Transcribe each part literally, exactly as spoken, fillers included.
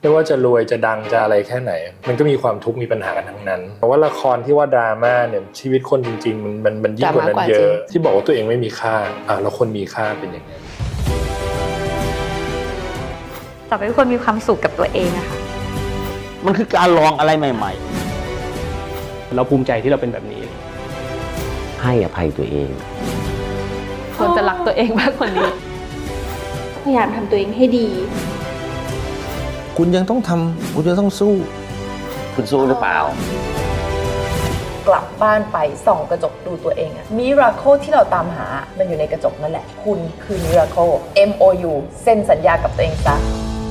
ไม่ว่าจะรวยจะดังจะอะไรแค่ไหนมันก็มีความทุกข์มีปัญหากันทั้งนั้นเพราะว่าละครที่ว่าดราม่าเนี่ยชีวิตคนจริงๆมันมันมันยิ่งกว่านั้นเยอะที่บอกว่าตัวเองไม่มีค่าอ่ะแล้วคนมีค่าเป็นยังไงต่อไปทุกคนมีความสุขกับตัวเองนะคะมันคือการลองอะไรใหม่ๆเราภูมิใจที่เราเป็นแบบนี้ให้อภัยตัวเองควรจะรักตัวเองมากกว่านี้พยายามทำตัวเองให้ดีคุณยังต้องทำคุณยังต้องสู้คุณสู้หรือเปล่ากลับบ้านไปส่องกระจกดูตัวเองอะมิราเคิลที่เราตามหามันอยู่ในกระจกนั่นแหละคุณคือมิราเคิล เอ็ม โอ ยู เซ็นสัญญากับตัวเองซะ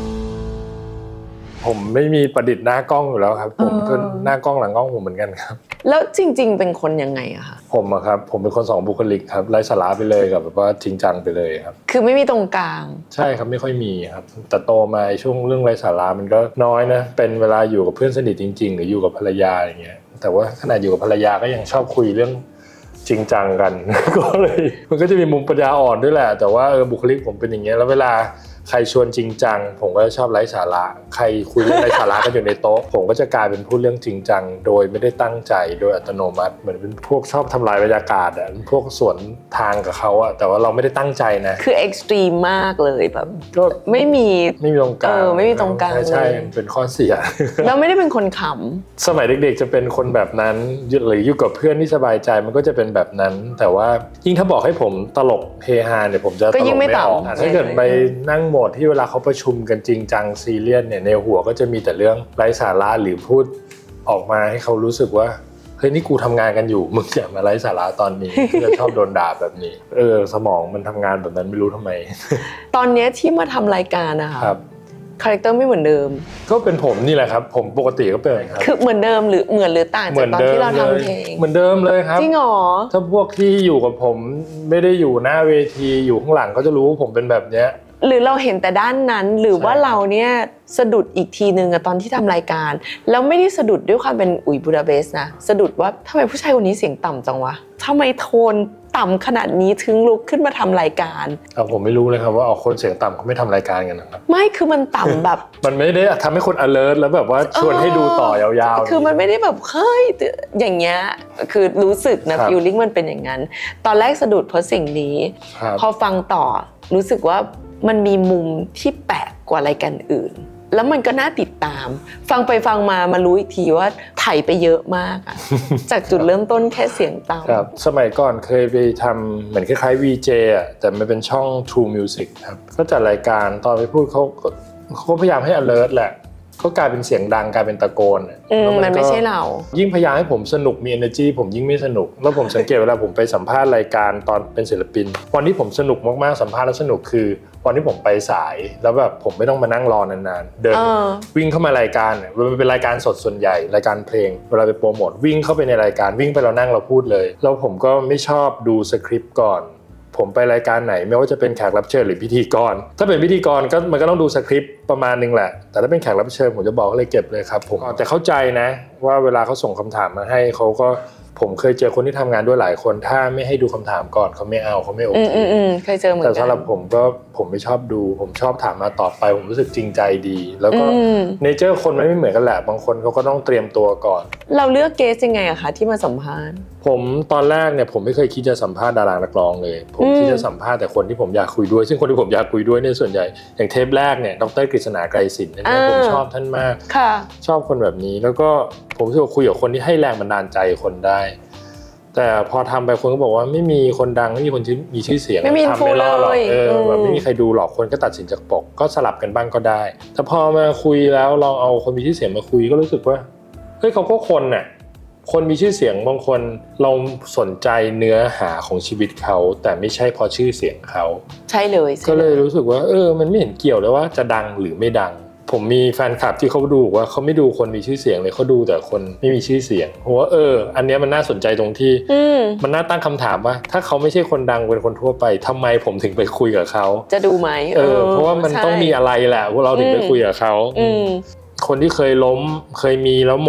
ผมไม่มีประดิษฐ์หน้ากล้องอยู่แล้วครับผมก็หน้ากล้องหลังกล้องผมเหมือนกันครับแล้วจริงๆเป็นคนยังไงอะคะผมอะครับผมเป็นคนสองบุคลิกครับไร้สาระไปเลยกับแบบว่าจริงจังไปเลยครับคือไม่มีตรงกลางใช่ครับไม่ค่อยมีครับแต่โตมาช่วงเรื่องไร้สาระมันก็น้อยนะเป็นเวลาอยู่กับเพื่อนสนิทจริงๆหรืออยู่กับภรรยาอย่างเงี้ยแต่ว่าขณะอยู่กับภรรยาก็ยังชอบคุยเรื่องจริงจังกันก็เลยมันก็จะมีมุมปัญญาอ่อนด้วยแหละแต่ว่าเออบุคลิกผมเป็นอย่างเงี้ยแล้วเวลาใครชวนจริงจังผมก็ชอบไร้สาระใครคุยเรื่องไร้สาระกันอยู่ในโต๊ะผมก็จะกลายเป็นพูดเรื่องจริงจังโดยไม่ได้ตั้งใจโดยอัตโนมัติเหมือนเป็นพวกชอบทำลายบรรยากาศอ่ะพวกสวนทางกับเขาอ่ะแต่ว่าเราไม่ได้ตั้งใจนะคือเอ็กซ์ตรีมมากเลยแบบก็ไม่มีไม่มีตรงกลางเออไม่มีตรงกลางใช่เป็นข้อเสียเราไม่ได้เป็นคนขำสมัยเด็กๆจะเป็นคนแบบนั้นหรืออยู่กับเพื่อนที่สบายใจมันก็จะเป็นแบบนั้นแต่ว่ายิ่งถ้าบอกให้ผมตลกเฮฮาเนี่ยผมจะตลกไม่ออกถ้าเกิดไปนั่งโหมดที่เวลาเขาประชุมกันจริงจังซีเรียสเนี่ยในหัวก็จะมีแต่เรื่องไร้สาระหรือพูดออกมาให้เขารู้สึกว่าเฮ้ยนี่กูทำงานกันอยู่มึงอย่ามาไร้สาระตอนนี้จะชอบโดนด่าแบบนี้เออสมองมันทำงานแบบนั้นไม่รู้ทำไมตอนนี้ที่มาทำรายการนะคะคาแรคเตอร์ไม่เหมือนเดิมก็เป็นผมนี่แหละครับผมปกติก็เป็นครับคือเหมือนเดิมหรือเหมือนหรือต่างจากตอนที่เราทำเพลงเหมือนเดิมเลยครับจริงเหรอถ้าพวกที่อยู่กับผมไม่ได้อยู่หน้าเวทีอยู่ข้างหลังก็จะรู้ว่าผมเป็นแบบเนี้ยหรือเราเห็นแต่ด้านนั้นหรือว่าเราเนี่ยสะดุดอีกทีนึงอะตอนที่ทำรายการแล้วไม่ได้สะดุดด้วยความเป็นอุ๋ยบูดาเปสต์นะสะดุดว่าทำไมผู้ชายคนนี้เสียงต่ำจังวะทำไมโทนต่ำขนาดนี้ถึงลุกขึ้นมาทำรายการเอาผมไม่รู้เลยครับว่าเอาคนเสียงต่ำเขาไม่ทำรายการกันนะครับไม่คือมันต่ำแบบมันไม่ได้ทำให้คน alert แล้วแบบว่าชวนให้ดูต่อยาวๆคือมันไม่ได้แบบเฮ้ยอย่างเงี้ยคือรู้สึกนะฟีลลิ่งมันเป็นอย่างนั้นตอนแรกสะดุดเพราะสิ่งนี้พอฟังต่อรู้สึกว่ามันมีมุมที่แปลกกว่ารายการอื่นแล้วมันก็น่าติดตามฟังไปฟังมามารู้อีกทีว่าไถไปเยอะมากอะ จากจุดเริ่มต้นแค่เสียงต่ำครับสมัยก่อนเคยไปทำเหมือนคล้ายๆ วี เจ อ่ะแต่มันเป็นช่อง True Music ครับก็จัดรายการตอนไปพูดเขาเขาพยายามให้ alert แหละก็กลายเป็นเสียงดังกลายเป็นตะโกนมันไม่ใช่เรายิ่งพยายามให้ผมสนุกมี energy ผมยิ่งไม่สนุกแล้วผมสังเกตเวลาผมไปสัมภาษณ์รายการตอนเป็นศิลปินวันที่ผมสนุกมากๆสัมภาษณ์แล้วสนุกคือวันที่ผมไปสายแล้วแบบผมไม่ต้องมานั่งรอนานๆเดินวิ่งเข้ามารายการเนี่ยมันเป็นรายการสดส่วนใหญ่รายการเพลงเวลาไปโปรโมทวิ่งเข้าไปในรายการวิ่งไปเรานั่งเราพูดเลยแล้วผมก็ไม่ชอบดูสคริปต์ก่อนผมไปรายการไหนไม่ว่าจะเป็นแขกรับเชิญหรือพิธีกรถ้าเป็นพิธีกรก็มันก็ต้องดูสคริปต์ประมาณนึงแหละแต่ถ้าเป็นแขกรับเชิญผมจะบอกเลยเก็บเลยครับผมแต่เข้าใจนะว่าเวลาเขาส่งคำถามมาให้เขาก็ผมเคยเจอคนที่ทำงานด้วยหลายคนถ้าไม่ให้ดูคำถามก่อนเขาไม่เอาเขาไม่โอเคเคยเจอเหมือนกันแต่สำหรับผมก็ผมไม่ชอบดูผมชอบถามมาตอบไปผมรู้สึกจริงใจดีแล้วก็เนเจอร์คนมันไม่เหมือนกันแหละบางคนเขาก็ต้องเตรียมตัวก่อนเราเลือกเกสยังไงอะคะที่มาสัมภาษณ์ผมตอนแรกเนี่ยผมไม่เคยคิดจะสัมภาษณ์ดารานักร้องเลยผมคิดจะสัมภาษณ์แต่คนที่ผมอยากคุยด้วยซึ่งคนที่ผมอยากคุยด้วยเนี่ยส่วนใหญ่อย่างเทปแรกเนี่ยดร.กฤษณาไกรศิลป์เนี่ยผมชอบท่านมากชอบคนแบบนี้แล้วก็ผมรู้สึกว่าคุยกับคนที่ให้แรงบันดาลใจคนได้แต่พอทำไปคนก็บอกว่าไม่มีคนดังไม่มีคนที่มีชื่อเสียงทำไม่รอดหรอกเออแบบไม่มีใครดูหรอกคนก็ตัดสินจากปกก็สลับกันบ้างก็ได้แต่พอมาคุยแล้วลองเอาคนมีชื่อเสียงมาคุยก็รู้สึกว่าเฮ้ยเขาก็คนน่ะคนมีชื่อเสียงบางคนเราสนใจเนื้อหาของชีวิตเขาแต่ไม่ใช่เพราะชื่อเสียงเขาใช่เลยก็เลยรู้สึกว่าเออมันไม่เห็นเกี่ยวเลยว่าจะดังหรือไม่ดังผมมีแฟนคลับที่เขาดูว่าเขาไม่ดูคนมีชื่อเสียงเลยเขาดูแต่คนไม่มีชื่อเสียงเพราะว่าเอออันนี้มันน่าสนใจตรงที่มันน่าตั้งคำถามว่าถ้าเขาไม่ใช่คนดังเป็นคนทั่วไปทำไมผมถึงไปคุยกับเขาจะดูไหมเออเพราะว่ามันต้องมีอะไรแหละพวกเราถึงไปคุยกับเขาคนที่เคยล้มเคยมีแล้วหมด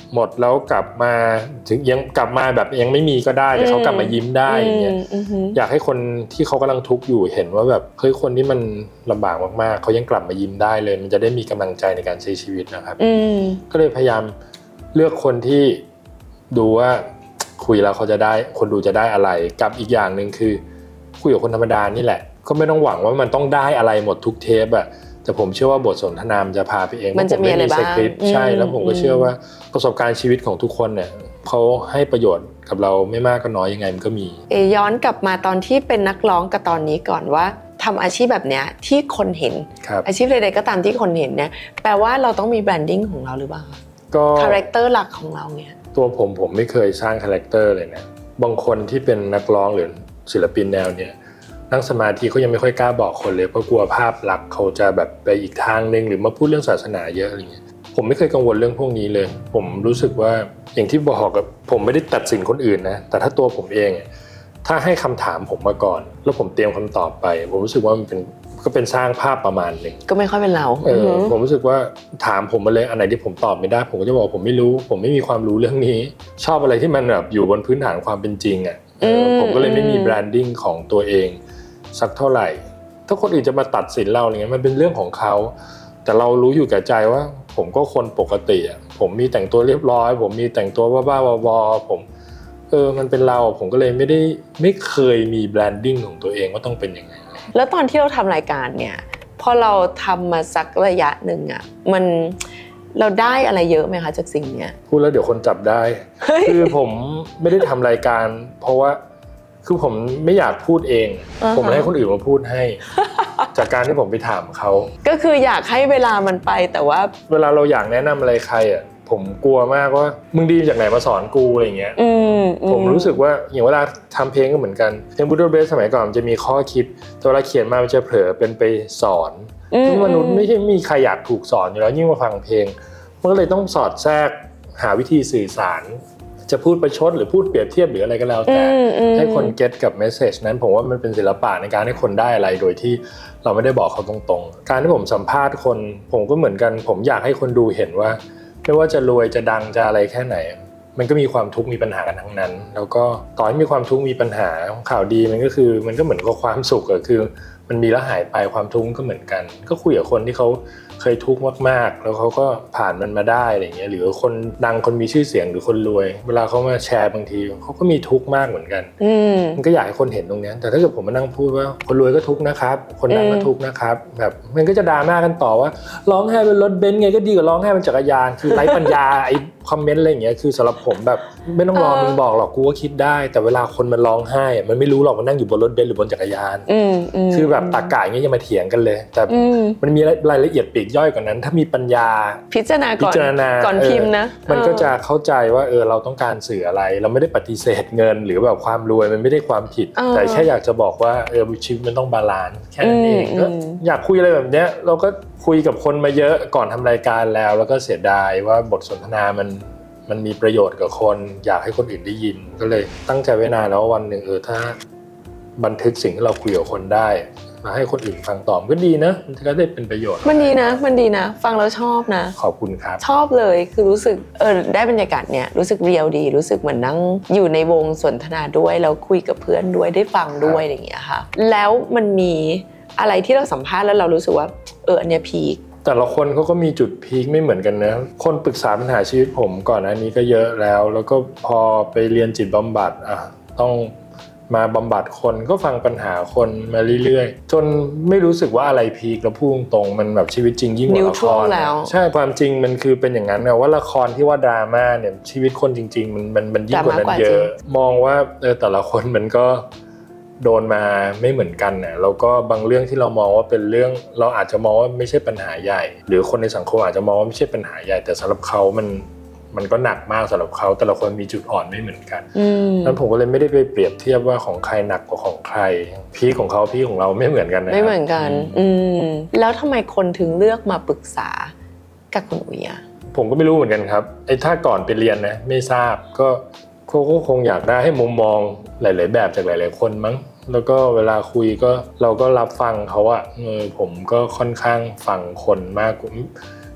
หมดแล้วกลับมาถึงยังกลับมาแบบยังไม่มีก็ได้แต่เขากลับมายิ้มได้อย่างเงี้ยอยากให้คนที่เขากำลังทุกข์อยู่เห็นว่าแบบเฮ้ยคนที่มันลำบากมากๆเขายังกลับมายิ้มได้เลยมันจะได้มีกำลังใจในการใช้ชีวิตนะครับก็เลยพยายามเลือกคนที่ดูว่าคุยแล้วเขาจะได้คนดูจะได้อะไรกับอีกอย่างนึงคือคุยกับคนธรรมดานี่แหละก็ไม่ต้องหวังว่ามันต้องได้อะไรหมดทุกเทปอะแต่ผมเชื่อว่าบทสนทนาจะพาไปเองมันจะมีอะไรบ้างใช่แล้วผมก็เชื่อว่าประสบการณ์ชีวิตของทุกคนเนี่ยเขาให้ประโยชน์กับเราไม่มากก็น้อยยังไงมันก็มีเอย้อนกลับมาตอนที่เป็นนักร้องกับตอนนี้ก่อนว่าทำอาชีพแบบเนี้ยที่คนเห็นอาชีพใดๆก็ตามที่คนเห็นเนี่ยแปลว่าเราต้องมีแบรนดิ้งของเราหรือเปล่าก็คาแรคเตอร์หลักของเราเนี่ยตัวผมผมไม่เคยสร้างคาแรคเตอร์เลยนะบางคนที่เป็นนักร้องหรือศิลปินแนวเนี้ยนั่งสมาธิเขายังไม่ค่อยกล้าบอกคนเลยเพราะกลัวภาพลักษณ์เขาจะแบบไปอีกทางนึงหรือมาพูดเรื่องศาสนาเยอะอะไรเงี้ยผมไม่เคยกังวลเรื่องพวกนี้เลยผมรู้สึกว่าอย่างที่บอกกับผมไม่ได้ตัดสินคนอื่นนะแต่ถ้าตัวผมเองถ้าให้คำถามผมมาก่อนแล้วผมเตรียมคำตอบไปผมรู้สึกว่ามันเป็นก็เป็นสร้างภาพประมาณนึงก็ไม่ค่อยเป็นเราเออผมรู้สึกว่าถามผมมาเลยอันไหนที่ผมตอบไม่ได้ผมก็จะบอกผมไม่รู้ผมไม่มีความรู้เรื่องนี้ชอบอะไรที่มันแบบอยู่บนพื้นฐานความเป็นจริงอ่ะผมก็เลยไม่มีแบรนดิ้งของตัวเองสักเท่าไหร่ถ้าคนอื่นจะมาตัดสินเราอะไรเงี้ยมันเป็นเรื่องของเขาแต่เรารู้อยู่แก่ใจว่าผมก็คนปกติอ่ะผมมีแต่งตัวเรียบร้อยผมมีแต่งตัวบ้าๆบอๆผมเออมันเป็นเราผมก็เลยไม่ได้ไม่เคยมีแบรนดิ้งของตัวเองว่าต้องเป็นยังไงแล้วตอนที่เราทำรายการเนี่ยพอเราทำมาสักระยะหนึ่งอ่ะมันเราได้อะไรเยอะไหมคะจากสิ่งเนี้ยพูดแล้วเดี๋ยวคนจับได้ คือผมไม่ได้ทำรายการเพราะว่าคือผมไม่อยากพูดเอง uh-huh. ผมให้คนอื่นมาพูดให้ จากการที่ผมไปถามเขาก็คืออยากให้เวลามันไปแต่ว่าเวลาเราอยากแนะนำอะไรใครอ่ะผมกลัวมากว่ามึงดีจากไหนมาสอนกูอะไรเงี้ยผมรู้สึกว่าอย่างเวลาทำเพลงก็เหมือนกันเพลงบูโดเบสสมัยก่อนมันจะมีข้อคิดแต่เวลาเขียนมามันจะเผลอเป็นไปสอนมนุษย์ไม่ใช่มีใครอยากถูกสอนอยู่แล้วยิ่งมาฟังเพลงมันก็เลยต้องสอดแทรกหาวิธีสื่อสารจะพูดประชดหรือพูดเปรียบเทียบหรืออะไรก็แล้วแต่ให้คนเก็ตกับเมสเสจนั้นผมว่ามันเป็นศิลปะในการให้คนได้อะไรโดยที่เราไม่ได้บอกเขาตรงๆการที่ผมสัมภาษณ์คนผมก็เหมือนกันผมอยากให้คนดูเห็นว่าไม่ว่าจะรวยจะดังจะอะไรแค่ไหนมันก็มีความทุกข์มีปัญหากันทั้งนั้นแล้วก็ต่อให้มีความทุกข์มีปัญหาข่าวดีมันก็คือมันก็เหมือนกับความสุขอะคือมันมีแล้วหายไปความทุกข์ก็เหมือนกันก็คุยกับคนที่เขาเคยทุกข์มากๆแล้วเขาก็ผ่านมันมาได้อะไรเงี้ยหรือคนดังคนมีชื่อเสียงหรือคนรวยเวลาเขามาแชร์บางทีเขาก็มีทุกข์มากเหมือนกันมันก็อยากให้คนเห็นตรงนี้แต่ถ้าเกิดผมมานั่งพูดว่าคนรวยก็ทุกข์นะครับคนดังก็ทุกข์นะครับแบบมันก็จะดราม่ากันต่อว่าร้องไห้บนรถเบนซ์ไงก็ดีกว่าร้องไห้บนจักรยานคือไร้ปัญญาไอ้คอมเมนต์อะไรอย่างเงี้ยคือสำหรับผมแบบไม่ต้องรอมึงบอกหรอกกูก็คิดได้แต่เวลาคนมันร้องไห้มันไม่รู้หรอกมันนั่งอยู่บนรถเบนซ์หรือบนจักรยานคือแบบตากายอย่างเงี้ยยังมาเถียงกันเลยแต่มันมีรายละเอียดปลีกย่อยกว่านั้นถ้ามีปัญญาพิจารณาก่อนก่อนพิมพ์นะมันก็จะเข้าใจว่าเออเราต้องการสื่ออะไรเราไม่ได้ปฏิเสธเงินหรือแบบความรวยมันไม่ได้ความผิดแต่แค่อยากจะบอกว่าเออชีวิตมันต้องบาลานซ์แค่นั้นเองก็อยากคุยอะไรแบบเนี้ยเราก็คุยกับคนมาเยอะก่อนทำรายการแล้วแล้วก็เสียดายว่าบทสนทนามันมันมีประโยชน์กับคนอยากให้คนอื่นได้ยินก็เลยตั้งใจไว้นานแล้ววันหนึ่งเออถ้าบันทึกสิ่งที่เราคุยกับคนได้มาให้คนอื่นฟังต่อก็ดีนะมันก็ได้เป็นประโยชน์มันดีนะมันดีนะฟังแล้วชอบนะขอบคุณครับชอบเลยคือรู้สึกเออได้บรรยากาศเนี่ยรู้สึกเรียวดีรู้สึกเหมือนนั่งอยู่ในวงสนทนาด้วยแล้วคุยกับเพื่อนด้วยได้ฟังด้วยอย่างเงี้ยค่ะแล้วมันมีอะไรที่เราสัมภาษณ์แล้วเรารู้สึกว่าเอออันเนี้ยพีคแต่ละคนเขาก็มีจุดพีคไม่เหมือนกันนะคนปรึกษาปัญหาชีวิตผมก่อนหน้านี้ก็เยอะแล้วแล้วก็พอไปเรียนจิตบำบัดอ่ะต้องมาบำบัดคนก็ฟังปัญหาคนมาเรื่อยๆจนไม่รู้สึกว่าอะไรพีคแล้วพูดตรงมันแบบชีวิตจริงยิ่งกว่าละครใช่ความจริงมันคือเป็นอย่างนั้นนะว่าละครที่ว่าดราม่าเนี่ยชีวิตคนจริงๆมันมันมันยิ่งกว่านั้นเยอะมองว่าเออแต่ละคนมันก็โดนมาไม่เหมือนกันนะแล้วก็บางเรื่องที่เรามองว่าเป็นเรื่องเราอาจจะมองว่าไม่ใช่ปัญหาใหญ่หรือคนในสังคมอาจจะมองว่าไม่ใช่ปัญหาใหญ่แต่สำหรับเขามันมันก็หนักมากสำหรับเขาแต่ละคนมีจุดอ่อนไม่เหมือนกันนั้นผมก็เลยไม่ได้ไปเปรียบเทียบว่าของใครหนักกว่าของใครพีคของเขาพีคของเราไม่เหมือนกันนะไม่เหมือนกันอืมแล้วทำไมคนถึงเลือกมาปรึกษากับคุณอุ๋ยอ่ะผมก็ไม่รู้เหมือนกันครับไอ้ถ้าก่อนไปเรียนนะไม่ทราบก็เขาก็คงอยากได้ให้มุมมองหลายๆแบบจากหลายๆคนมั้งแล้วก็เวลาคุยก็เราก็รับฟังเขาอะเออผมก็ค่อนข้างฟังคนมาก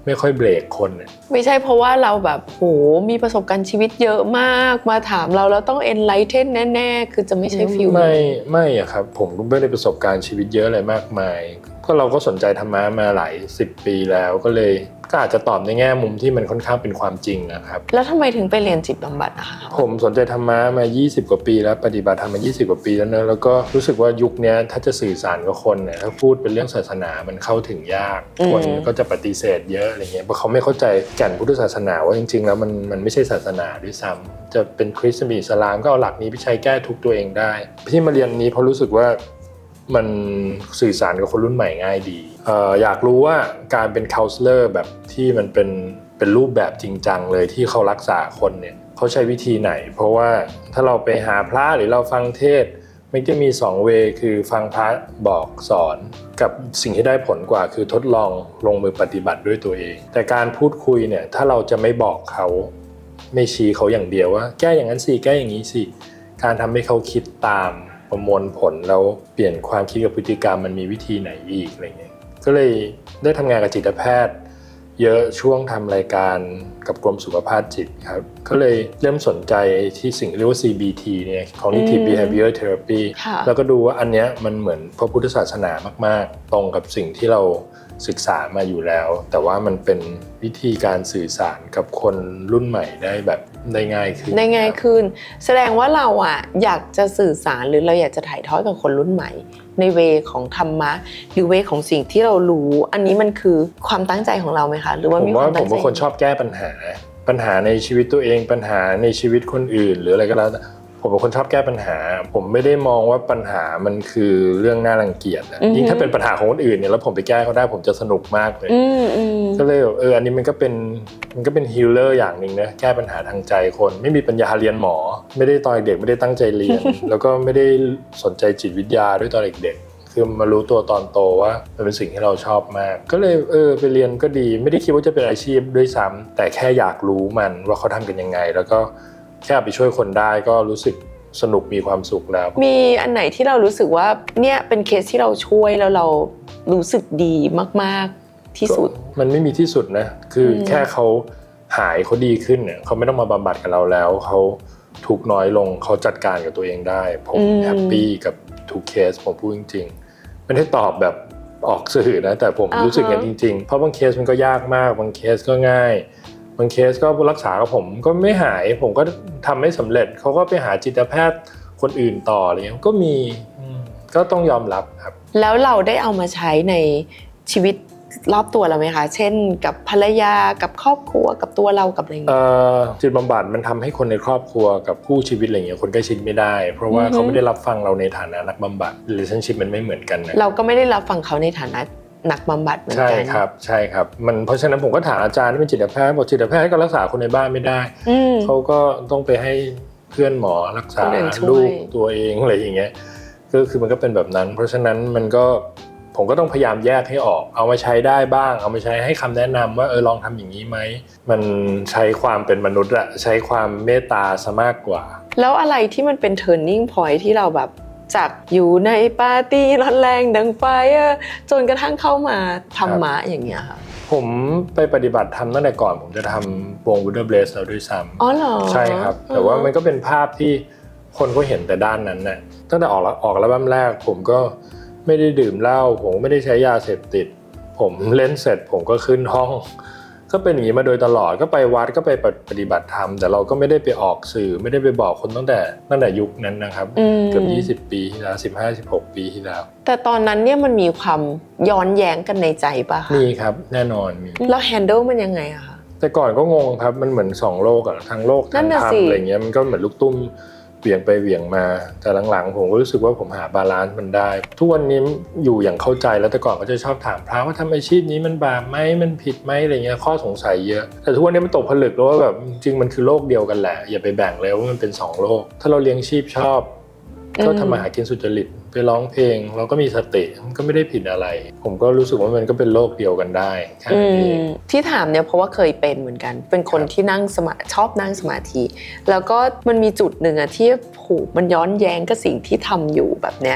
ไม่ค่อยเบรกคนไม่ใช่เพราะว่าเราแบบโหมีประสบการณ์ชีวิตเยอะมากมาถามเราแล้วต้อง enlighten แน่ๆคือจะไม่ใช่ฟิลไม่ไม่อะครับผมก็ไม่ได้ประสบการณ์ชีวิตเยอะอะไรมากมายก็เราก็สนใจธรรมะมาหลายสิบปีแล้วก็เลยก็อาจจะตอบในแง่มุมที่มันค่อนข้างเป็นความจริงนะครับแล้วทำไมถึงไปเรียนจิตบำบัดอะคะผมสนใจธรรมะมายี่สิบกว่าปีแล้วปฏิบัติธรรมมายี่สิบกว่าปีแล้วนะแล้วก็รู้สึกว่ายุคนี้ถ้าจะสื่อสารกับคนเนี่ยถ้าพูดเป็นเรื่องศาสนามันเข้าถึงยากคนก็จะปฏิเสธเยอะอะไรเงี้ยเพราะเขาไม่เข้าใจแก่นพุทธศาสนาว่าจริงๆแล้วมันมันไม่ใช่ศาสนาด้วยซ้ำจะเป็นคริสต์มีอิสลามก็เอาหลักนี้ไปใช้แก้ทุกตัวเองได้ที่มาเรียนนี้เพราะรู้สึกว่ามันสื่อสารกับคนรุ่นใหม่ง่ายดี เอ่อ อยากรู้ว่าการเป็นคัลเลอร์แบบที่มันเป็นเป็นรูปแบบจริงจังเลยที่เขารักษาคนเนี่ยเขาใช้วิธีไหนเพราะว่าถ้าเราไปหาพระหรือเราฟังเทศมันจะมีสองเวคือฟังพระบอกสอนกับสิ่งที่ได้ผลกว่าคือทดลองลงมือปฏิบัติด้วยตัวเองแต่การพูดคุยเนี่ยถ้าเราจะไม่บอกเขาไม่ชี้เขาอย่างเดียวว่าแก้อย่างนั้นสิแก้อย่างนี้สิการทำให้เขาคิดตามประมวลผลแล้วเปลี่ยนความคิดกับพฤติกรรมมันมีวิธีไหนอีกอะไรเงี้ยก็เลยได้ทำงานกับจิตแพทย์เยอะช่วงทำรายการกับกรมสุขภาพจิตครับก็เลยเริ่มสนใจที่สิ่งเรียกว่า ซี บี ที เนี่ย Cognitive Behavior Therapy แล้วก็ดูว่าอันเนี้ยมันเหมือนพระพุทธศาสนามากๆตรงกับสิ่งที่เราศึกษามาอยู่แล้วแต่ว่ามันเป็นวิธีการสื่อสารกับคนรุ่นใหม่ได้แบบได้ง่ายขึ้นได้ง่ายขึ้นแสดงว่าเราอ่ะอยากจะสื่อสารหรือเราอยากจะถ่ายทอดกับคนรุ่นใหม่ในเวของธรรมะหรือเวของสิ่งที่เรารู้อันนี้มันคือความตั้งใจของเราไหมคะหรือว่ามีความตั้งใจผมว่าผมเป็นคนชอบแก้ปัญหาปัญหาในชีวิตตัวเองปัญหาในชีวิตคนอื่นหรืออะไรก็แล้วผมเป็นคนชอบแก้ปัญหาผมไม่ได้มองว่าปัญหามันคือเรื่องน่ารังเกียจนะยิ่งถ้าเป็นปัญหาของคนอื่นเนี่ยแล้วผมไปแก้เขาได้ผมจะสนุกมากเลยก็เลยเอออันนี้มันก็เป็นมันก็เป็นฮีลเลอร์อย่างนึงนะแก้ปัญหาทางใจคนไม่มีปัญญาเรียนหมอไม่ได้ตอนเด็กไม่ได้ตั้งใจเรียน แล้วก็ไม่ได้สนใจจิตวิทยาด้วยตอนเด็กๆคือมารู้ตัวตอนโตว่ามันเป็นสิ่งที่เราชอบมากก็เลยเออไปเรียนก็ดีไม่ได้คิดว่าจะเป็นอาชีพด้วยซ้ำแต่แค่อยากรู้มันว่าเขาทำกันยังไงแล้วก็แค่ไปช่วยคนได้ก็รู้สึกสนุกมีความสุขแล้วมีอันไหนที่เรารู้สึกว่าเนี่ยเป็นเคสที่เราช่วยแล้วเรารู้สึกดีมากๆที่สุดมันไม่มีที่สุดนะคือแค่เขาหายเขาดีขึ้นเนี่ยเขาไม่ต้องมาบำบัดกับเราแล้วเขาทุกข์น้อยลงเขาจัดการกับตัวเองได้ผมแฮปปี้กับทุกเคสผมพูดจริงๆไม่ได้ตอบแบบออกสื่อนะแต่ผมรู้สึกอย่างจริงๆเพราะบางเคสมันก็ยากมากบางเคสก็ง่ายบางเคสก็รักษากับผมก็ไม่หายผมก็ทำไม่สำเร็จเขาก็ไปหาจิตแพทย์คนอื่นต่ออะไรเงี้ยก็มีก็ต้องยอมรับครับแล้วเราได้เอามาใช้ในชีวิตรอบตัวเราไหมคะเช่นกับภรรยากับครอบครัวกับตัวเรากับอะไรเงี้ยจิตบำบัดมันทำให้คนในครอบครัวกับคู่ชีวิตอะไรเงี้ยคนใกล้ชิดไม่ได้เพราะว่าเขาไม่ได้รับฟังเราในฐานะนักบำบัด relationship มันไม่เหมือนกันนะเราก็ไม่ได้รับฟังเขาในฐานะนักบำบัดเหมือนกันใช่ครับใช่ครับมันเพราะฉะนั้นผมก็ถามอาจารย์ที่เป็นจิตแพทย์บอกจิตแพทย์ก็รักษาคนในบ้านไม่ได้เขาก็ต้องไปให้เพื่อนหมอรักษาลูกตัวเองอะไรอย่างเงี้ยก็คือมันก็เป็นแบบนั้นเพราะฉะนั้นมันก็ผมก็ต้องพยายามแยกให้ออกเอามาใช้ได้บ้างเอามาใช้ให้คำแนะนำว่าเออลองทำอย่างนี้ไหมมันใช้ความเป็นมนุษย์อะใช้ความเมตตาซะมากกว่าแล้วอะไรที่มันเป็น turning point ที่เราแบบจากอยู่ในปาร์ตี้ร้อนแรงดังไฟจนกระทั่งเข้ามาธรรมะอย่างเงี้ยค่ะผมไปปฏิบัติธรรมตั้งแต่ก่อนผมจะทำวง Buddha Bless แล้วด้วยซ้ำอ๋อเหรอใช่ครับแต่ว่ามันก็เป็นภาพที่คนก็เห็นแต่ด้านนั้นน่ะตั้งแต่ออกออกอัลบั้มแรกผมก็ไม่ได้ดื่มเหล้าผมไม่ได้ใช้ยาเสพติดผมเล่นเสร็จผมก็ขึ้นห้องก็เป็นอย่างนี้มาโดยตลอดก็ไปวัดก็ไปปฏิบัติธรรมแต่เราก็ไม่ได้ไปออกสื่อไม่ได้ไปบอกคนตั้งแต่ตั้งแต่ยุคนั้นนะครับเกือบยี่สิบปีที่แล้วสิบห้า สิบหกปีที่แล้วแต่ตอนนั้นเนี่ยมันมีความย้อนแย้งกันในใจป่ะคะมีครับแน่นอนมีแล้วแฮนเดิลมันยังไงอะคะแต่ก่อนก็งงครับมันเหมือนสองโลกอะทั้งโลกทั้งธรรมอะไรเงี้ยมันก็เหมือนลูกตุ้มเบี่ยงไปเบี่ยงมาแต่หลังๆผมก็รู้สึกว่าผมหาบาลานซ์มันได้ทุกวันนี้อยู่อย่างเข้าใจแล้วแต่ก่อนก็จะชอบถามพระว่าทำอาชีพนี้มันบาปไหมมันผิดไหมอะไรเงี้ยข้อสงสัยเยอะแต่ทุกวันนี้มันตกผลึกแล้วว่าแบบจริงมันคือโลกเดียวกันแหละอย่าไปแบ่งเลยว่ามันเป็นสองโลกถ้าเราเลี้ยงชีพชอบก็ทำมาหากินสุจริตไปร้องเพลงเราก็มีสติมันก็ไม่ได้ผิดอะไรผมก็รู้สึกว่ามันก็เป็นโลกเดียวกันได้แค่นั้นเองที่ถามเนี่ยเพราะว่าเคยเป็นเหมือนกันเป็นคนที่นั่งสมาชอบนั่งสมาธิแล้วก็มันมีจุดหนึ่งอะที่ผูกมันย้อนแย้งกับสิ่งที่ทำอยู่แบบเนี้ย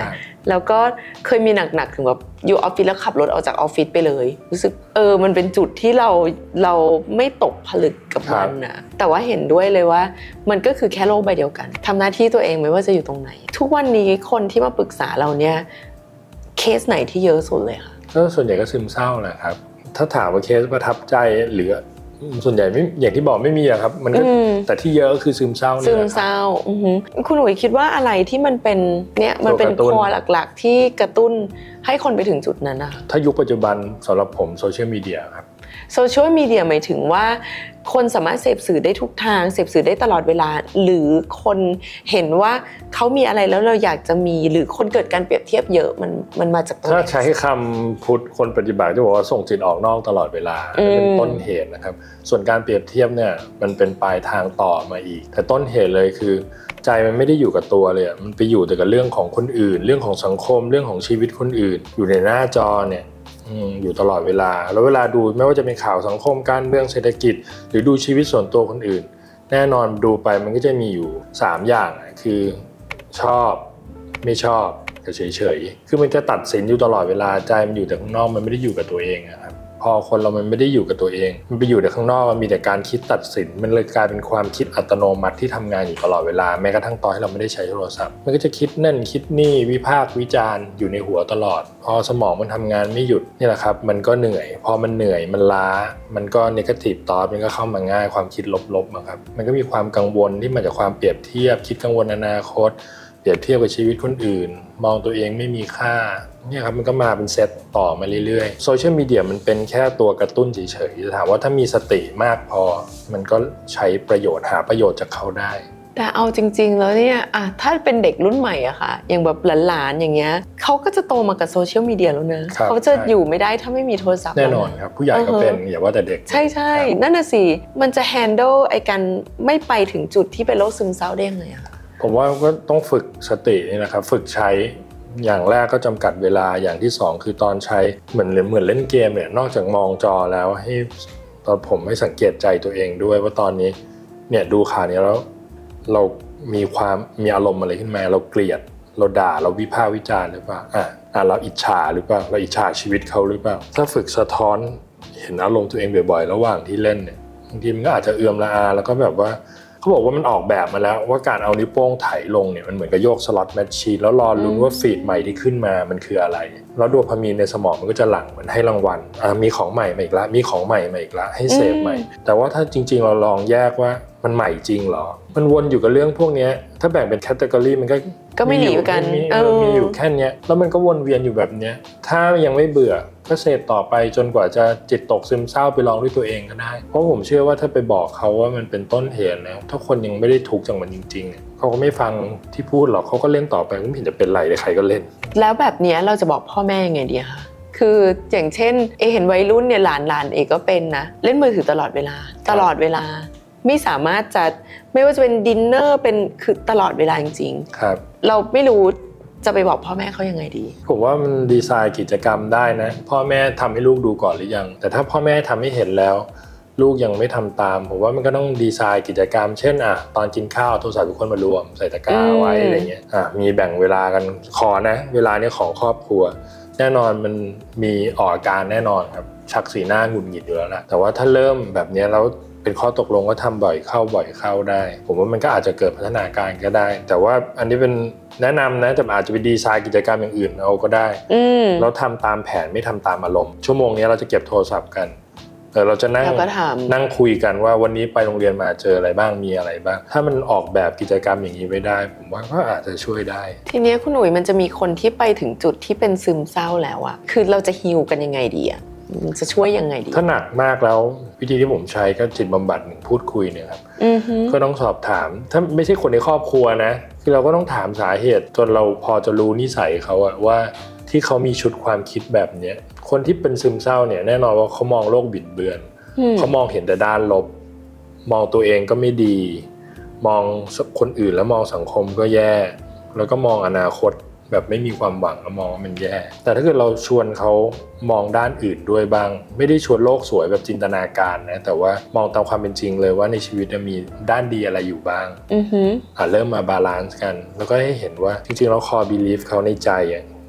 แล้วก็เคยมีหนักๆถึงแบบอยู่ออฟฟิศแล้วขับรถออกจากออฟฟิศไปเลยรู้สึกเออมันเป็นจุดที่เราเราไม่ตกผลึกกับมันนะแต่ว่าเห็นด้วยเลยว่ามันก็คือแค่โลกใบเดียวกันทำหน้าที่ตัวเองไม่ว่าจะอยู่ตรงไหนทุกวันนี้คนที่มาปรึกษาเราเนี่ยเคสไหนที่เยอะสุดเลยคะก็ส่วนใหญ่ก็ซึมเศร้าแหละครับถ้าถามว่าเคสประทับใจหรือส่วนใหญ่ไม่อย่างที่บอกไม่มีอะครับมันก็แต่ที่เยอะก็คือซึมเศร้าซึมเศร้าคุณหนุ่ยคิดว่าอะไรที่มันเป็นเนี่ยมันเป็นคอหลักๆที่กระตุ้นให้คนไปถึงจุดนั้นนะคะถ้ายุคปัจจุบันสำหรับผมโซเชียลมีเดียครับโซเชียลมีเดียหมายถึงว่าคนสามารถเสพสื่อได้ทุกทางเสพสื่อได้ตลอดเวลาหรือคนเห็นว่าเขามีอะไรแล้วเราอยากจะมีหรือคนเกิดการเปรียบเทียบเยอะมันมันมาจากตรงไหนถ้าใช้คำพุทธคนปฏิบัติจะบอกว่าส่งจิตออกนอกตลอดเวลาเป็นต้นเหตุนะครับส่วนการเปรียบเทียบเนี่ยมันเป็นปลายทางต่อมาอีกแต่ต้นเหตุเลยคือใจมันไม่ได้อยู่กับตัวเลยมันไปอยู่แต่กับเรื่องของคนอื่นเรื่องของสังคมเรื่องของชีวิตคนอื่นอยู่ในหน้าจอเนี่ยอยู่ตลอดเวลาแล้วเวลาดูไม่ว่าจะเป็นข่าวสังคมการเมืองเศรษฐกิจหรือดูชีวิตส่วนตัวคนอื่นแน่นอนดูไปมันก็จะมีอยู่สามอย่างคือชอบไม่ชอบกับเฉยๆคือมันจะตัดสินอยู่ตลอดเวลาใจมันอยู่แต่ข้างนอกมันไม่ได้อยู่กับตัวเองครับพอคนเรามันไม่ได้อยู่กับตัวเองมันไปอยู่แต่ข้างนอกมันมีแต่การคิดตัดสินมันเลยกลายเป็นความคิดอัตโนมัติที่ทำงานอยู่ตลอดเวลาแม้กระทั่งตอนที่เราไม่ได้ใช้โทรศัพท์มันก็จะคิดนั่นคิดนี่วิพากษ์วิจารณ์อยู่ในหัวตลอดพอสมองมันทำงานไม่หยุดนี่แหละครับมันก็เหนื่อยพอมันเหนื่อยมันล้ามันก็ negative thought มันก็เข้ามาง่ายความคิดลบๆครับมันก็มีความกังวลที่มาจากความเปรียบเทียบคิดกังวลอนาคตเปรียบเทียบกับชีวิตคนอื่นมองตัวเองไม่มีค่าเนี่ยครับมันก็มาเป็นเซตต่อมาเรื่อยๆโซเชียลมีเดียมันเป็นแค่ตัวกระตุ้นเฉยๆจะถามว่าถ้ามีสติมากพอมันก็ใช้ประโยชน์หาประโยชน์จากเขาได้แต่เอาจริงๆแล้วเนี่ยอะถ้าเป็นเด็กรุ่นใหม่อะค่ะอย่างแบบหลานๆอย่างเงี้ยเขาก็จะโตมากับโซเชียลมีเดียแล้วนะเขาจะอยู่ไม่ได้ถ้าไม่มีโทรศัพท์แน่นอนครับผู้ใหญ่ก็เป็นอย่าว่าแต่เด็กใช่ใช่นั่นน่ะสิมันจะ handle ไอ้การไม่ไปถึงจุดที่เป็นโรคซึมเศร้าได้ยังไงอะผมว่าก็ต้องฝึกสตินี่นะครับฝึกใช้อย่างแรกก็จำกัดเวลาอย่างที่สองคือตอนใช้เหมือนเหมือนเล่นเกมเนี่ยนอกจากมองจอแล้วให้ตอนผมให้สังเกตใจตัวเองด้วยว่าตอนนี้เนี่ยดูข่าวนี้แล้วเรามีความมีอารมณ์อะไรขึ้นมาเราเกลียดเราด่าเราวิพากษ์วิจารณ์หรือเปล่าอ่ะอ่ะเราอิจฉาหรือเปล่าเราอิจฉาชีวิตเขาหรือเปล่าถ้าฝึกสะท้อนเห็นอารมณ์ตัวเองบ่อยๆระหว่างที่เล่นเนี่ยบางทีมันก็อาจจะเอื่อมละอาแล้วก็แบบว่าเขาบอกว่ามันออกแบบมาแล้วว่าการเอานิ้วโป้งไถลงเนี่ยมันเหมือนกับโยกสล็อตแมชชีนแล้วรอลุ้นว่าฟีดใหม่ที่ขึ้นมามันคืออะไรแล้วโดพามีนในสมองมันก็จะหลั่งมันให้รางวัลอ่ะมีของใหม่มาอีกละมีของใหม่มาอีกละให้เสพใหม่แต่ว่าถ้าจริงๆเราลองแยกว่ามันใหม่จริงเหรอมันวนอยู่กับเรื่องพวกนี้ถ้าแบ่งเป็นแคตตากรีมันก็ก็ไม่หนีกันเออมีอยู่แค่นี้แล้วมันก็วนเวียนอยู่แบบนี้ถ้ายังไม่เบื่อก็เสพต่อไปจนกว่าจะจิตตกซึมเศร้าไปลองด้วยตัวเองก็ได้เพราะผมเชื่อว่าถ้าไปบอกเขาว่ามันเป็นต้นเหตุแล้วถ้าคนยังไม่ได้ทุกข์จากมันจริงๆเขาก็ไม่ฟังที่พูดหรอกเขาก็เล่นต่อไปไม่เห็นจะเป็นไรเลยใครก็เล่นแล้วแบบนี้เราจะบอกพ่อแม่ยังไงดีคะคืออย่างเช่นเอเห็นวัยรุ่นเนี่ยหลานๆเอก็เป็นนะเล่นมือถือตลอดเวลาตลอดเวลาไม่สามารถจะไม่ว่าจะเป็นดินเนอร์เป็นคือตลอดเวลาจริงๆครับเราไม่รู้จะไปบอกพ่อแม่เขายังไงดีผมว่ามันดีไซน์กิจกรรมได้นะพ่อแม่ทำให้ลูกดูก่อนหรือยังแต่ถ้าพ่อแม่ทำให้เห็นแล้วลูกยังไม่ทำตามผมว่ามันก็ต้องดีไซน์กิจกรรมเช่นอ่ะตอนกินข้าวโทรศัพท์ทุกคนมารวมใส่ตะกร้าไว้อะไรเงี้ยอ่ะมีแบ่งเวลากันขอนะเวลานี้ของครอบครัวแน่นอนมันมีออกอาการแน่นอนครับชักสีหน้าหงุดหงิดอยู่แล้วนะแต่ว่าถ้าเริ่มแบบนี้แล้วเป็นข้อตกลงว่าทำบ่อยเข้าบ่อยเข้าได้ผมว่ามันก็อาจจะเกิดพัฒนาการก็ได้แต่ว่าอันนี้เป็นแนะนำนะแต่อาจจะไปดีไซน์กิจกรรมอย่างอื่นเอาก็ได้แล้วทำตามแผนไม่ทำตามอารมณ์ชั่วโมงนี้เราจะเก็บโทรศัพท์กันเออเราจะนั่งนั่งคุยกันว่าวันนี้ไปโรงเรียนมาเจออะไรบ้างมีอะไรบ้างถ้ามันออกแบบกิจกรรมอย่างนี้ไว้ได้ผมว่าก็อาจจะช่วยได้ทีนี้คุณหนุ่ยมันจะมีคนที่ไปถึงจุดที่เป็นซึมเศร้าแล้วอะคือเราจะฮีลกันยังไงดีอะจะช่วยยังไงดีถ้าหนักมากแล้ววิธีที่ผมใช้ก็จิตบำบัดหนึ่งพูดคุยเนี่ยครับก็ต้องสอบถามถ้าไม่ใช่คนในครอบครัวนะคือเราก็ต้องถามสาเหตุจนเราพอจะรู้นิสัยเขาอะว่าที่เขามีชุดความคิดแบบนี้คนที่เป็นซึมเศร้าเนี่ยแน่นอนว่าเขามองโลกบิดเบือนเขามองเห็นแต่ด้านลบมองตัวเองก็ไม่ดีมองคนอื่นแล้วมองสังคมก็แย่แล้วก็มองอนาคตแบบไม่มีความหวังแล้วมองว่ามันแย่แต่ถ้าเกิดเราชวนเขามองด้านอื่นด้วยบ้างไม่ได้ชวนโลกสวยแบบจินตนาการนะแต่ว่ามองตามความเป็นจริงเลยว่าในชีวิตมีด้านดีอะไรอยู่บ้างอือฮึอ่ะเริ่มมาบาลานซ์กันแล้วก็ให้เห็นว่าจริงๆแล้ว core belief เขาในใจอ่ะ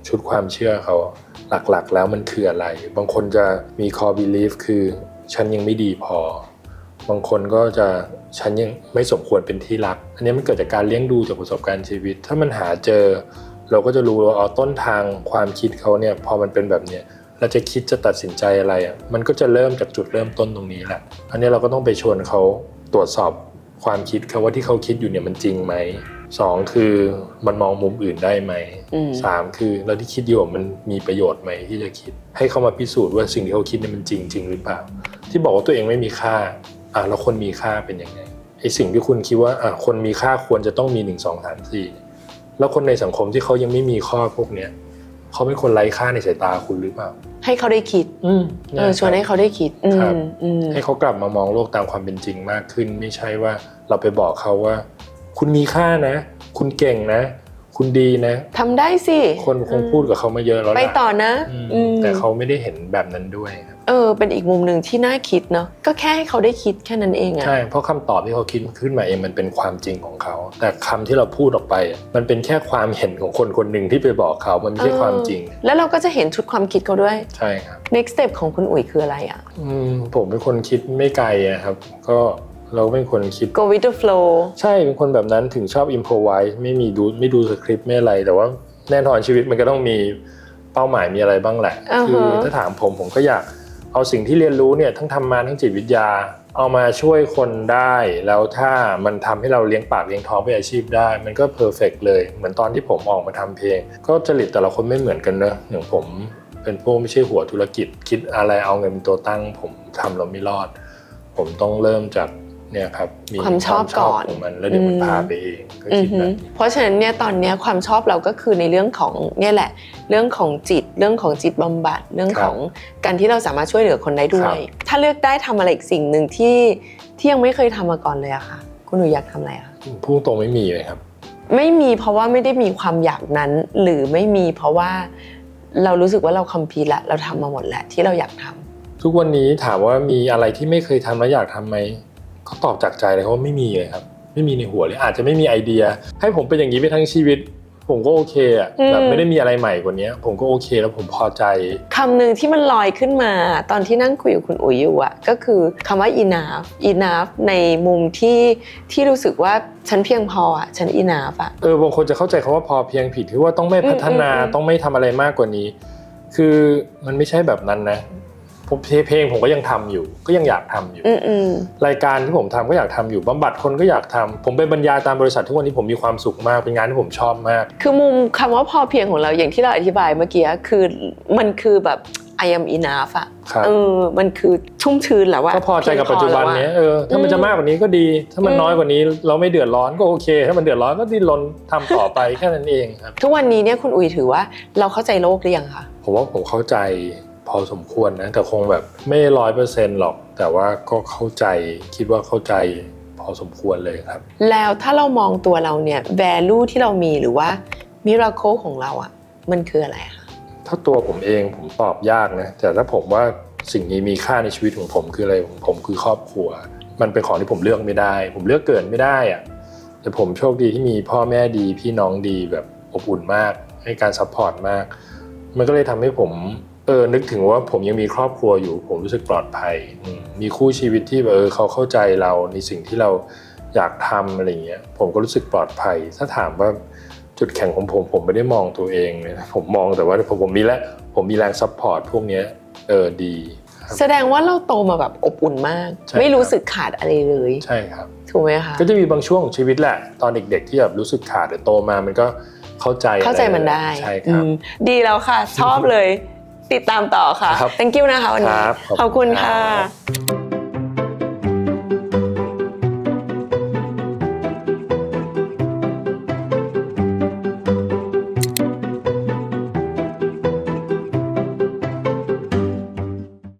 ชุดความเชื่อเขาหลักๆแล้วมันคืออะไรบางคนจะมี core belief คือฉันยังไม่ดีพอบางคนก็จะฉันยังไม่สมควรเป็นที่รักอันนี้มันเกิดจากการเลี้ยงดูจากประสบการณ์ชีวิตถ้ามันหาเจอเราก็จะรู้ว่าอ๋อต้นทางความคิดเขาเนี่ยพอมันเป็นแบบเนี้ยเราจะคิดจะตัดสินใจอะไรอ่ะมันก็จะเริ่มจากจุดเริ่มต้นตรงนี้แหละอันนี้เราก็ต้องไปชวนเขาตรวจสอบความคิดเขาว่าที่เขาคิดอยู่เนี่ยมันจริงไหมสองคือมันมองมุมอื่นได้ไหมสามคือเราที่คิดอยู่มันมีประโยชน์ไหมที่จะคิดให้เขามาพิสูจน์ว่าสิ่งที่เขาคิดเนี่ยมันจริงจริงหรือเปล่าที่บอกว่าตัวเองไม่มีค่าอ่ะแล้วคนมีค่าเป็นยังไงไอ้สิ่งที่คุณคิดว่าอ่ะคนมีค่าควรจะต้องมีหนึ่งสองสามสี่แล้วคนในสังคมที่เขายังไม่มีข้อพวกเนี้ยเขาเป็นคนไร้ค่าในสายตาคุณหรือเปล่าให้เขาได้คิดเออชวนให้เขาได้คิดให้เขากลับมามองโลกตามความเป็นจริงมากขึ้นไม่ใช่ว่าเราไปบอกเขาว่าคุณมีค่านะคุณเก่งนะคุณดีนะทำได้สิคนคงพูดกับเขามาเยอะแล้วไปต่อนะแต่เขาไม่ได้เห็นแบบนั้นด้วยเออเป็นอีกมุมหนึ่งที่น่าคิดเนาะก็แค่ให้เขาได้คิดแค่นั้นเองอะใช่เพราะคำตอบที่เขาคิดขึ้นมาเองมันเป็นความจริงของเขาแต่คำที่เราพูดออกไปมันเป็นแค่ความเห็นของคนคนหนึ่งที่ไปบอกเขามันไม่ใช่ความจริงแล้วเราก็จะเห็นชุดความคิดเขาด้วยใช่ครับ next step ของคุณอุ๋ยคืออะไรอะอืมผมเป็นคนคิดไม่ไกลอะครับก็เราเป็นคนคิด go with the flow ใช่เป็นคนแบบนั้นถึงชอบ improvise ไม่มีดูไม่ดูสคริปต์ไม่อะไรแต่ว่าแน่นอนชีวิตมันก็ต้องมีเป้าหมายมีอะไรบ้างแหละ uh-huh. คือถ้าถามผมผมก็อยากเอาสิ่งที่เรียนรู้เนี่ยทั้งทำมาทั้งจิตวิทยาเอามาช่วยคนได้แล้วถ้ามันทำให้เราเลี้ยงปากเลี้ยงท้องเป็นอาชีพได้มันก็เพอร์เฟกต์เลยเหมือนตอนที่ผมออกมาทำเพลงก็จริตแต่ละคนไม่เหมือนกันนะอย่างผมเป็นพวกไม่ใช่หัวธุรกิจคิดอะไรเอาเงินเป็นตัวตั้งผมทำเราไม่รอดผมต้องเริ่มจากเนี่ยครับมีความชอบก่อนของมันแล้วเดี๋ยวมันพาไปเองก็คิดแบบนี้เพราะฉะนั้นเนี่ยตอนนี้ความชอบเราก็คือในเรื่องของเนี่ยแหละเรื่องของจิตเรื่องของจิตบำบัดเรื่องของการที่เราสามารถช่วยเหลือคนได้ด้วยถ้าเลือกได้ทำอะไรอีกสิ่งหนึ่งที่ที่ยังไม่เคยทำมาก่อนเลยอะค่ะคุณหนูอยากทำอะไรอะพูดตรงไม่มีเลยครับไม่มีเพราะว่าไม่ได้มีความอยากนั้นหรือไม่มีเพราะว่าเรารู้สึกว่าเราคัมภีร์ละเราทำมาหมดแล้วที่เราอยากทำทุกวันนี้ถามว่ามีอะไรที่ไม่เคยทำแล้วอยากทำไหมเขาตอบจากใจเลยว่าไม่มีเลยครับไม่มีในหัวเลยอาจจะไม่มีไอเดียให้ผมเป็นอย่างนี้ไปทั้งชีวิตผมก็โอเคอ่ะแบบไม่ได้มีอะไรใหม่กว่านี้ผมก็โอเคแล้วผมพอใจคำหนึ่งที่มันลอยขึ้นมาตอนที่นั่งคุยกับคุณอุ๋ยอยู่อ่ะก็คือคำว่า enough enough ในมุมที่ที่รู้สึกว่าฉันเพียงพออ่ะฉัน enough อ่ะเออบางคนจะเข้าใจคำว่าพอเพียงผิดที่ว่าต้องไม่พัฒนาต้องไม่ทำอะไรมากกว่านี้คือมันไม่ใช่แบบนั้นนะผมเพลงผมก็ยังทำอยู่ก็ยังอยากทำอยู่รายการที่ผมทำก็อยากทำอยู่บำบัดคนก็อยากทำผมไปบรรยายตามบริษัททุกวันนี้ผมมีความสุขมากเป็นงานที่ผมชอบมากคือมุมคำว่าพอเพียงของเราอย่างที่เราอธิบายเมื่อกี้คือมันคือแบบ I am enough อ่ะเออมันคือชุ่มชื้นแหละว่าก็พอใจกับปัจจุบันนี้เออถ้ามันจะมากกว่านี้ก็ดีถ้ามันน้อยกว่านี้เราไม่เดือดร้อนก็โอเคถ้ามันเดือดร้อนก็ดิ้นรนทำต่อไปแค่นั้นเองครับทุกวันนี้เนี่ยคุณอุ๋ยถือว่าเราเข้าใจโลกหรือยังคะผมว่าผมเข้าใจพอสมควรนะแต่คงแบบไม่ร้อยเปอร์เซ็นต์หรอกแต่ว่าก็เข้าใจคิดว่าเข้าใจพอสมควรเลยครับแล้วถ้าเรามองตัวเราเนี่ย value ที่เรามีหรือว่า miracle ของเราอ่ะมันคืออะไรคะถ้าตัวผมเองผมตอบยากนะแต่ถ้าผมว่าสิ่งนี้มีค่าในชีวิตของผมคืออะไรของผมคือครอบครัวมันเป็นของที่ผมเลือกไม่ได้ผมเลือกเกิดไม่ได้อ่ะแต่ผมโชคดีที่มีพ่อแม่ดีพี่น้องดีแบบอบอุ่นมากให้การซัพพอร์ตมากมันก็เลยทำให้ผมเออนึกถึงว่าผมยังมีครอบครัวอยู่ผมรู้สึกปลอดภัยมีคู่ชีวิตที่เออเขาเข้าใจเราในสิ่งที่เราอยากทำอะไรเงี้ยผมก็รู้สึกปลอดภัยถ้าถามว่าจุดแข็งของผมผมไม่ได้มองตัวเองนะผมมองแต่ว่าผมผมมีและผมมีแรงซัพพอร์ตพวกนี้เออดีแสดงว่าเราโตมาแบบอบอุ่นมากไม่รู้สึกขาดอะไรเลยใช่ครับถูกไหมคะก็จะมีบางช่วงของชีวิ ตแหละตอนเด็กๆที่แบบรู้สึกขาดแต่โตมามันก็เข้าใจเข้าใจมันได้ใช่ครับดีแล้วค่ะชอบเลยติดตามต่อค่ะ thank you นะคะวันนี้ขอบคุณค่ะ